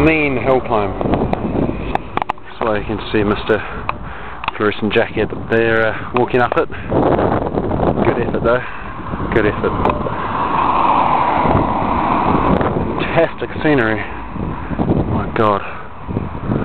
mean hill climb. So you can see Mr. Fluorescent Jacket there walking up it. Good effort though. Good effort. Fantastic scenery. Oh my god.